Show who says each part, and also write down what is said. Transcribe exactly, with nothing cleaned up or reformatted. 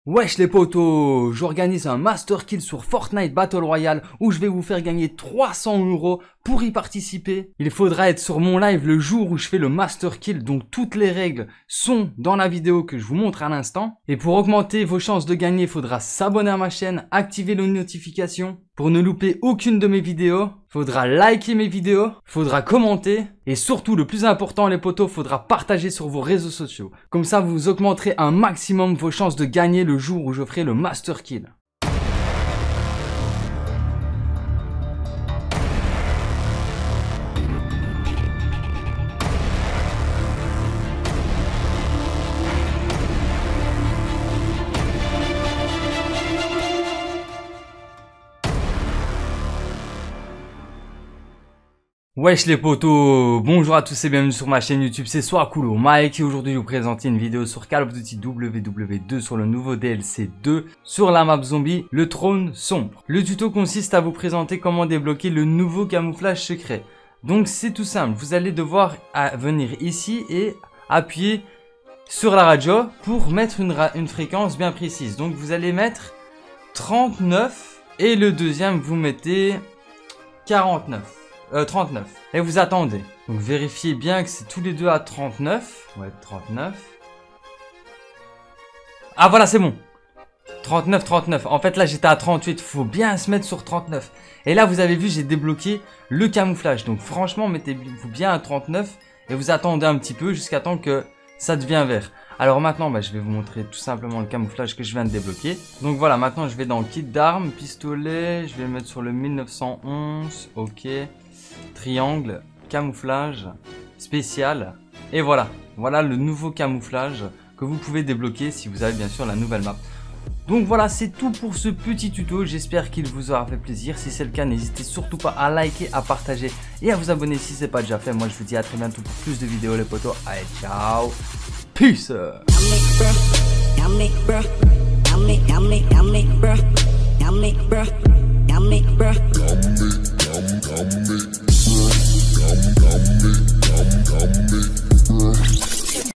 Speaker 1: Wesh les potos, j'organise un Master Kill sur Fortnite Battle Royale où je vais vous faire gagner trois cents euros. Pour y participer, il faudra être sur mon live le jour où je fais le Master Kill, donc toutes les règles sont dans la vidéo que je vous montre à l'instant. Et pour augmenter vos chances de gagner, il faudra s'abonner à ma chaîne, activer les notifications pour ne louper aucune de mes vidéos. Il faudra liker mes vidéos, il faudra commenter et surtout le plus important les potos, il faudra partager sur vos réseaux sociaux. Comme ça vous augmenterez un maximum vos chances de gagner le jour où je ferai le Master Kill. Wesh les potos, bonjour à tous et bienvenue sur ma chaîne YouTube, c'est Soakulo Mike et aujourd'hui je vais vous présenter une vidéo sur Call of Duty W W deux sur le nouveau D L C deux sur la map zombie, le trône sombre. Le tuto consiste à vous présenter comment débloquer le nouveau camouflage secret. Donc c'est tout simple, vous allez devoir venir ici et appuyer sur la radio pour mettre une, une fréquence bien précise. Donc vous allez mettre trente-neuf et le deuxième vous mettez quarante-neuf. Euh, trente-neuf. Et vous attendez. Donc vérifiez bien que c'est tous les deux à trente-neuf. Ouais, trente-neuf. Ah voilà, c'est bon. trente-neuf, trente-neuf. En fait, là, j'étais à trente-huit. Faut bien se mettre sur trente-neuf. Et là, vous avez vu, j'ai débloqué le camouflage. Donc franchement, mettez-vous bien à trente-neuf. Et vous attendez un petit peu jusqu'à temps que ça devient vert. Alors maintenant, bah, je vais vous montrer tout simplement le camouflage que je viens de débloquer. Donc voilà, maintenant, je vais dans kit d'armes, pistolet. Je vais le mettre sur le mille neuf cent onze. Ok. Triangle, camouflage, spécial. Et voilà, voilà le nouveau camouflage que vous pouvez débloquer si vous avez bien sûr la nouvelle map. Donc voilà, c'est tout pour ce petit tuto. J'espère qu'il vous aura fait plaisir. Si c'est le cas, n'hésitez surtout pas à liker, à partager et à vous abonner si ce n'est pas déjà fait. Moi, je vous dis à très bientôt pour plus de vidéos les potos. Allez, ciao. Peace. Yummy, bruh.